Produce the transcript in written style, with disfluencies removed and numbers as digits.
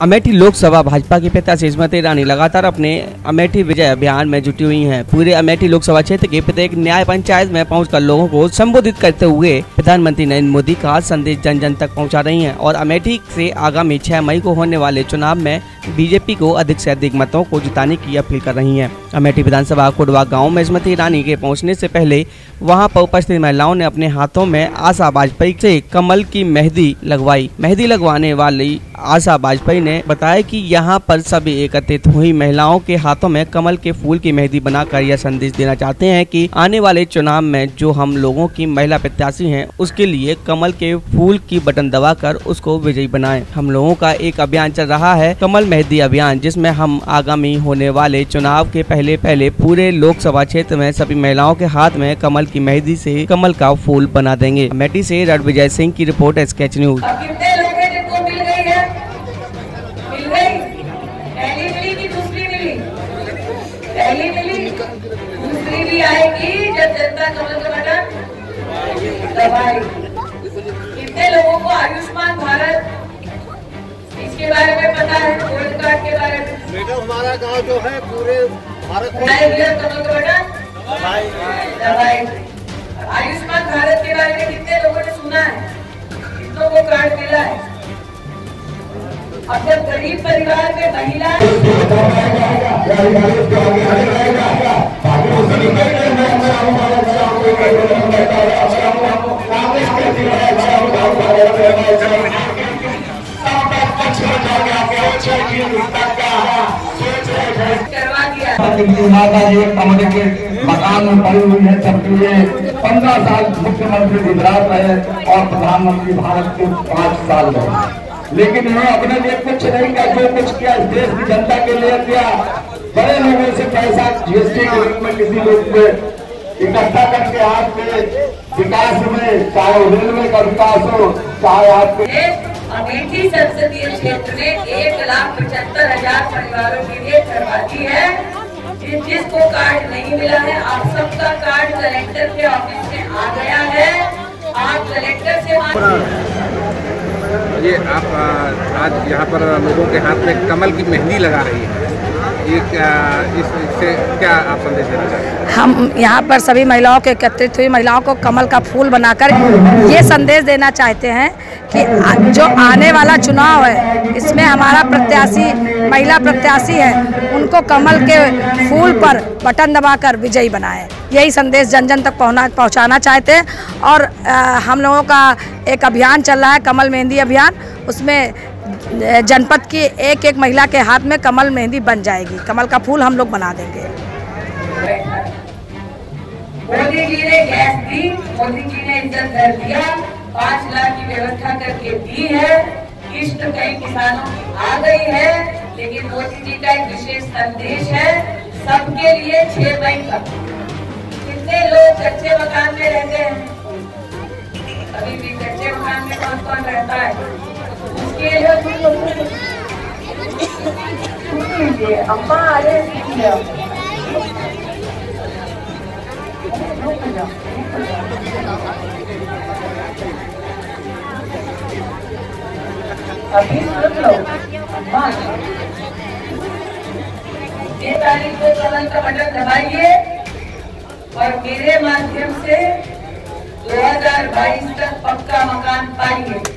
अमेठी लोकसभा भाजपा की प्रत्याशी स्मृति ईरानी लगातार अपने अमेठी विजय अभियान में जुटी हुई हैं। पूरे अमेठी लोकसभा क्षेत्र के प्रत्येक न्याय पंचायत में पहुंचकर लोगों को संबोधित करते हुए प्रधानमंत्री नरेंद्र मोदी का संदेश जन जन तक पहुंचा रही हैं और अमेठी से आगामी 6 मई को होने वाले चुनाव में बीजेपी को अधिक से अधिक मतों को जिताने की अपील कर रही हैं। अमेठी विधानसभा कुडवा गाँव में स्मृति ईरानी के पहुँचने से पहले वहाँ पर उपस्थित महिलाओं ने अपने हाथों में आशा वाजपेयी से कमल की मेहंदी लगवाई। मेहंदी लगवाने वाली आशा वाजपेयी ने बताया कि यहाँ पर सभी एकत्रित हुई महिलाओं के हाथों में कमल के फूल की मेहंदी बनाकर यह संदेश देना चाहते हैं कि आने वाले चुनाव में जो हम लोगों की महिला प्रत्याशी हैं उसके लिए कमल के फूल की बटन दबाकर उसको विजयी बनाएं। हम लोगों का एक अभियान चल रहा है कमल मेहंदी अभियान, जिसमें हम आगामी होने वाले चुनाव के पहले पूरे लोकसभा क्षेत्र में सभी महिलाओं के हाथ में कमल की मेहंदी से कमल का फूल बना देंगे। अमेठी से रणविजय सिंह की रिपोर्ट, स्केच न्यूज। पहली मिली, दूसरी भी आएगी जब जनता कमल का बटन दबाएगी। कितने लोगों को आयुष्मान भारत इसके बारे में पता है, गोल्ड कार्ड के बारे में? बेटा हमारा गांव जो है पूरे भारत में कमल का बटन दबाएगी। आयुष्मान भारत के बारे में कितने लोगों ने सुना है? कितनों को कार्ड मिला है? अब जब गरीब परिवार में महिला करवा दिया। माता जी कमल के मकान में पड़ी हुई है, जबकि ये 15 साल मुख्यमंत्री गुजरात रहे और प्रधानमंत्री भारत के 5 साल रहे, लेकिन इन्होंने अपने लिए कुछ नहीं किया। जो कुछ किया इस देश की जनता के लिए किया। बड़े लोगों से पैसा जीएसटी के रूप में किसी लोग पे इकट्ठा करके आपके विकास में, चाहे रेलवे का विकास हो, चाहे आपके अमेठी संसदीय क्षेत्र में 1,75,000 परिवारों के लिए करवा दी है। जिसको कार्ड नहीं मिला है, आप सबका कार्ड कलेक्टर के ऑफिस में आ गया है। आप कलेक्टर से ये आप आज यहाँ पर लोगों के हाथ में कमल की मेहंदी लगा रही है, ये इससे क्या आप संदेश देना चाहते हैं? हम यहाँ पर सभी महिलाओं के एकत्रित हुई महिलाओं को कमल का फूल बनाकर ये संदेश देना चाहते हैं कि जो आने वाला चुनाव है इसमें हमारा प्रत्याशी, महिला प्रत्याशी है, उनको कमल के फूल पर बटन दबाकर विजयी बनाएं। यही संदेश जन जन तक पहुँचाना चाहते हैं। और हम लोगों का एक अभियान चल रहा है कमल मेहंदी अभियान, उसमें जनपद की एक एक महिला के हाथ में कमल मेहंदी बन जाएगी, कमल का फूल हम लोग बना देंगे। मोदी जी ने गैस दी, मोदी जी ने इज्जत कर दिया, 5 लाख की व्यवस्था करके दी है, किस्त कई किसानों की आ गई है। लेकिन मोदी जी का एक विशेष संदेश है सबके लिए 6 मई तक। कितने लोग कच्चे मकान में रहते हैं? अभी भी कच्चे मकान में कौन कौन रहता है? उसके लिए अम्मा आ रहे अभी सुन लो। 6 तारीख को कमल का बटन दबाइए और मेरे माध्यम से 2022 तक पक्का मकान पाइए।